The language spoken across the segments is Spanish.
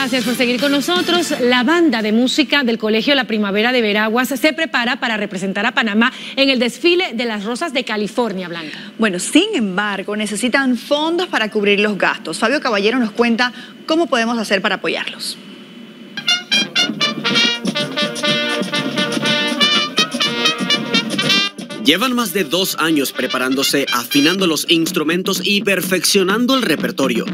Gracias por seguir con nosotros. La banda de música del Colegio La Primavera de Veraguas se prepara para representar a Panamá en el desfile de las Rosas de California, Blanca. Bueno, sin embargo, necesitan fondos para cubrir los gastos. Fabio Caballero nos cuenta cómo podemos hacer para apoyarlos. Llevan más de 2 años preparándose, afinando los instrumentos y perfeccionando el repertorio.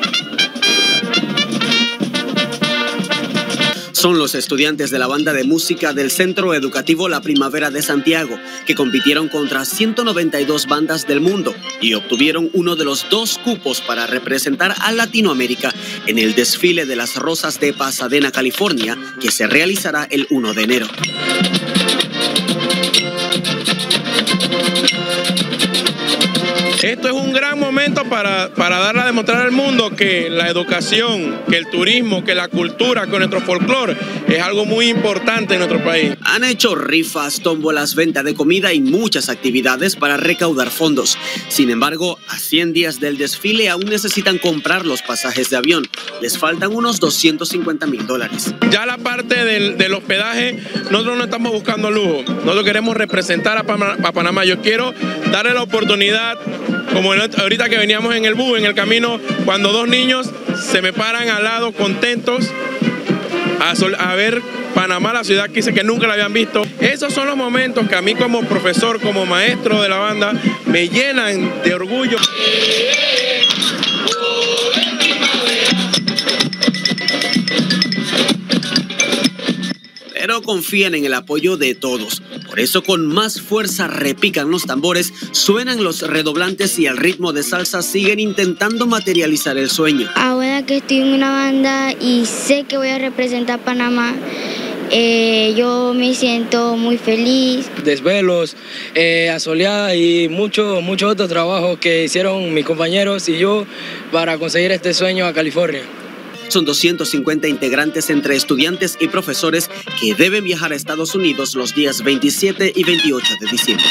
Son los estudiantes de la banda de música del Centro Educativo La Primavera de Santiago, que compitieron contra 192 bandas del mundo y obtuvieron uno de los 2 cupos para representar a Latinoamérica en el desfile de las Rosas de Pasadena, California, que se realizará el 1 de enero. Esto es un gran momento para darle a demostrar al mundo que la educación, que el turismo, que la cultura, que nuestro folclore es algo muy importante en nuestro país. Han hecho rifas, tómbolas, venta de comida y muchas actividades para recaudar fondos. Sin embargo, a 100 días del desfile aún necesitan comprar los pasajes de avión. Les faltan unos $250,000. Ya la parte del hospedaje, nosotros no estamos buscando lujo. Nosotros queremos representar a Panamá. Yo quiero darle la oportunidad, como ahorita que veníamos en el bus, en el camino, cuando 2 niños se me paran al lado contentos a ver Panamá, la ciudad que dice que nunca la habían visto. Esos son los momentos que a mí como profesor, como maestro de la banda, me llenan de orgullo. Pero confían en el apoyo de todos. Por eso con más fuerza repican los tambores, suenan los redoblantes y al ritmo de salsa siguen intentando materializar el sueño. Ahora que estoy en una banda y sé que voy a representar a Panamá, yo me siento muy feliz. Desvelos, asoleada y mucho otro trabajo que hicieron mis compañeros y yo para conseguir este sueño a California. Son 250 integrantes entre estudiantes y profesores que deben viajar a Estados Unidos los días 27 y 28 de diciembre.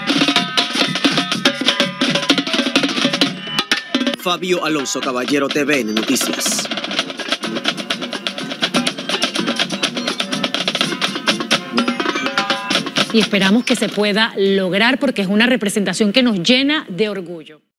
Fabio Alonso Caballero, TVN Noticias. Y esperamos que se pueda lograr porque es una representación que nos llena de orgullo.